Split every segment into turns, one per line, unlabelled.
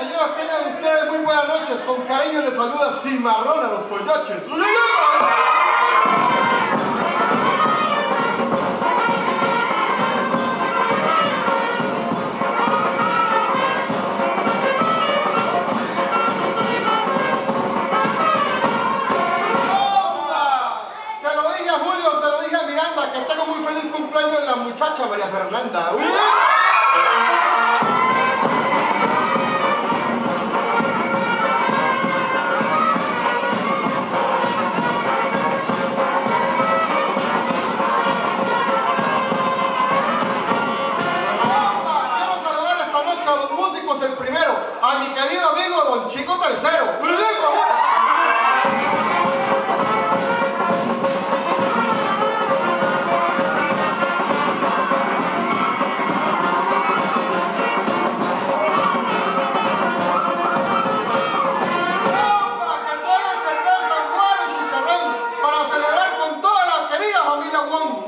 señoras, tengan ustedes muy buenas noches. Con cariño les saluda Cimarrón a los Coyoches. Se lo dije a Julio, se lo dije a Miranda, que tengo muy feliz cumpleaños de la muchacha María Fernanda. A los músicos, el primero, a mi querido amigo Don Chico Tercero. Que traigan cerveza, guaro y chicharrón para celebrar con toda la querida familia Wong.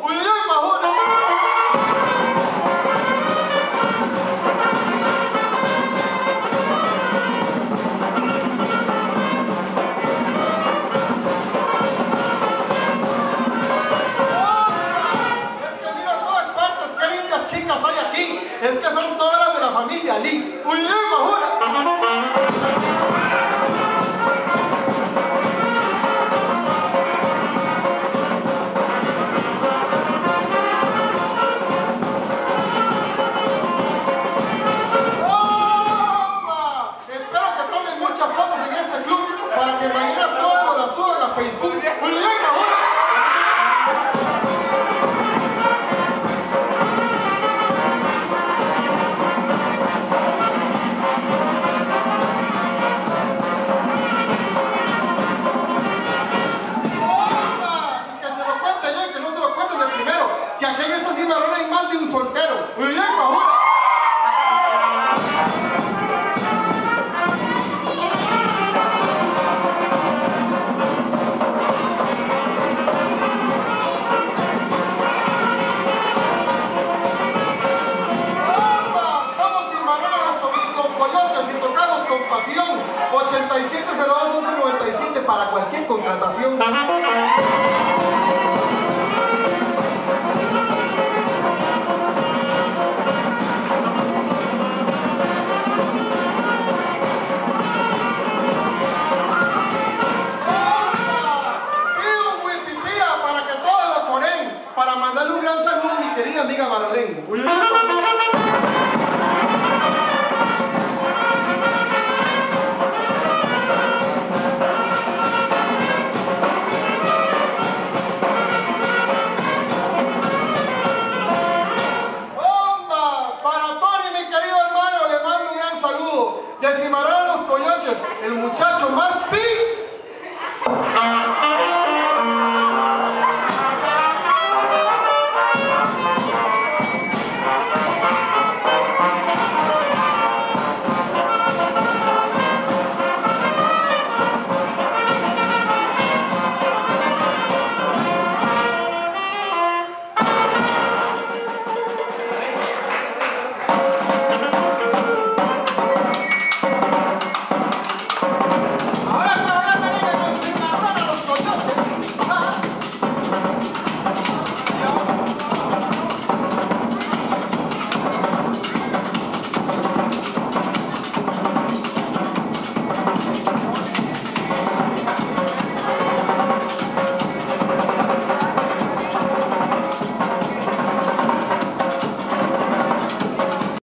Chicas hay aquí, es que son todas las de la familia Lee. Espero que tomen muchas fotos en este club para que mañana todos nos las suban a Facebook. Que aquí en esta Cimarrón hay más de un soltero. Muy bien, Pajura. Somos Cimarrón los Coyoches y tocamos con pasión. 8702-1197 para cualquier contratación. Para mandarle un gran saludo a mi querida amiga Marlene. Para Tony, mi querido hermano, le mando un gran saludo. De Cimarrón a los Coyoches, el muchacho más pi